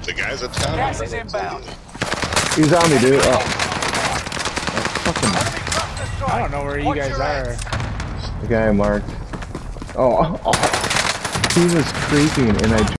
The guy's in town. Gas is inbound. He's on me, dude. Oh. I don't know where you guys are. The guy I marked. Oh, he was creeping, and I